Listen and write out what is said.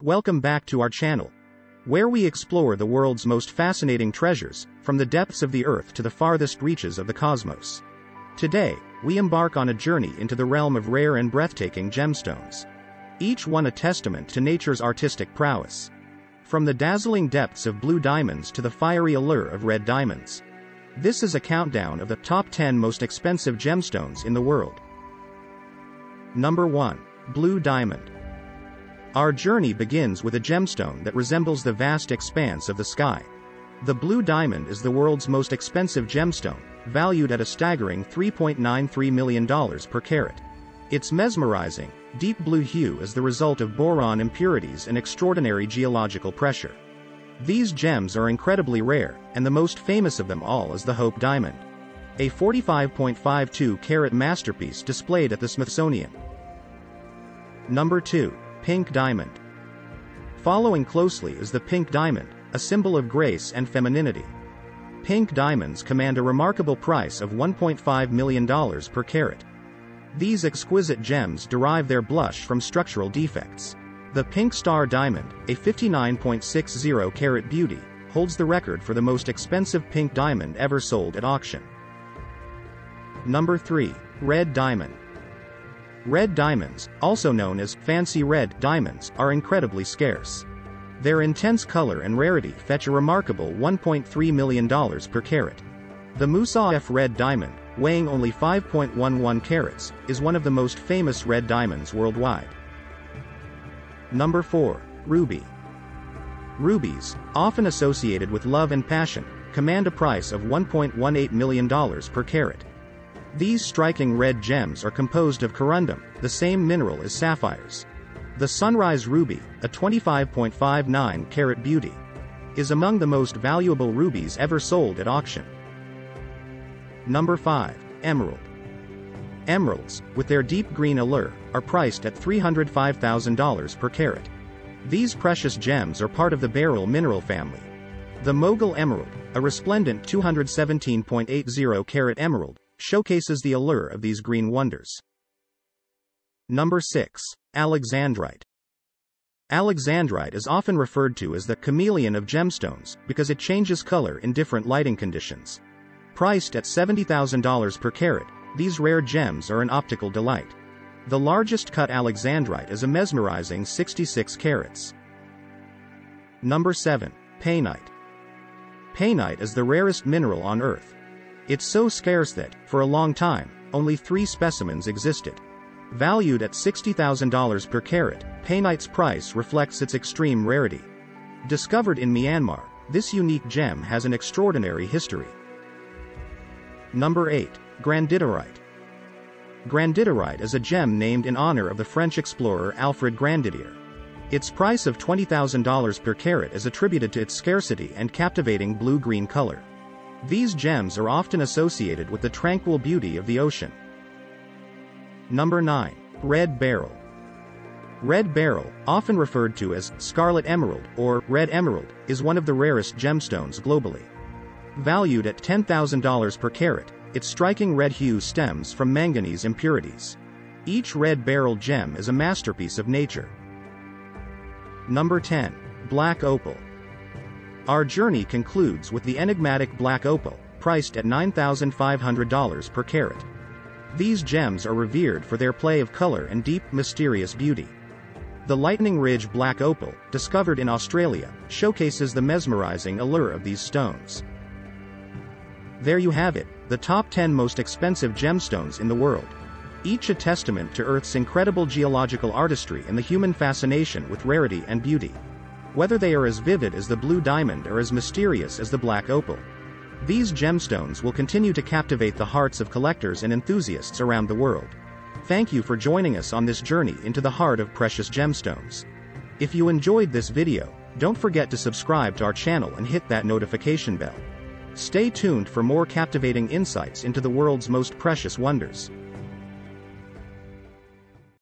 Welcome back to our channel, where we explore the world's most fascinating treasures, from the depths of the earth to the farthest reaches of the cosmos. Today, we embark on a journey into the realm of rare and breathtaking gemstones. Each one a testament to nature's artistic prowess. From the dazzling depths of blue diamonds to the fiery allure of red diamonds. This is a countdown of the top 10 most expensive gemstones in the world. Number 1. Blue Diamond. Our journey begins with a gemstone that resembles the vast expanse of the sky. The blue diamond is the world's most expensive gemstone, valued at a staggering $3.93 million per carat. Its mesmerizing, deep blue hue is the result of boron impurities and extraordinary geological pressure. These gems are incredibly rare, and the most famous of them all is the Hope Diamond, a 45.52-carat masterpiece displayed at the Smithsonian. Number 2. Pink Diamond. Following closely is the pink diamond, a symbol of grace and femininity. Pink diamonds command a remarkable price of $1.5 million per carat. These exquisite gems derive their blush from structural defects. The Pink Star Diamond, a 59.60-carat beauty, holds the record for the most expensive pink diamond ever sold at auction. Number 3. Red Diamond. Red diamonds, also known as fancy red diamonds, are incredibly scarce. Their intense color and rarity fetch a remarkable $1.3 million per carat. The Musa F Red Diamond, weighing only 5.11 carats, is one of the most famous red diamonds worldwide. Number 4. Ruby. Rubies, often associated with love and passion, command a price of $1.18 million per carat. These striking red gems are composed of corundum, the same mineral as sapphires. The Sunrise Ruby, a 25.59-carat beauty, is among the most valuable rubies ever sold at auction. Number 5. Emerald. Emeralds, with their deep green allure, are priced at $305,000 per carat. These precious gems are part of the beryl mineral family. The Mogul Emerald, a resplendent 217.80-carat emerald, showcases the allure of these green wonders. Number 6. Alexandrite. Alexandrite is often referred to as the chameleon of gemstones because it changes color in different lighting conditions. Priced at $70,000 per carat, these rare gems are an optical delight. The largest cut alexandrite is a mesmerizing 66 carats. Number 7. Painite. Painite is the rarest mineral on Earth. It's so scarce that, for a long time, only 3 specimens existed. Valued at $60,000 per carat, painite's price reflects its extreme rarity. Discovered in Myanmar, this unique gem has an extraordinary history. Number 8. Grandidierite. Grandidierite is a gem named in honor of the French explorer Alfred Grandidier. Its price of $20,000 per carat is attributed to its scarcity and captivating blue-green color. These gems are often associated with the tranquil beauty of the ocean. Number 9. Red Beryl. Red beryl, often referred to as scarlet emerald or red emerald, is one of the rarest gemstones globally. Valued at $10,000 per carat, its striking red hue stems from manganese impurities. Each red beryl gem is a masterpiece of nature. Number 10. Black Opal. Our journey concludes with the enigmatic black opal, priced at $9,500 per carat. These gems are revered for their play of color and deep, mysterious beauty. The Lightning Ridge black opal, discovered in Australia, showcases the mesmerizing allure of these stones. There you have it, the top 10 most expensive gemstones in the world. Each a testament to Earth's incredible geological artistry and the human fascination with rarity and beauty. Whether they are as vivid as the blue diamond or as mysterious as the black opal, these gemstones will continue to captivate the hearts of collectors and enthusiasts around the world. Thank you for joining us on this journey into the heart of precious gemstones. If you enjoyed this video, don't forget to subscribe to our channel and hit that notification bell. Stay tuned for more captivating insights into the world's most precious wonders.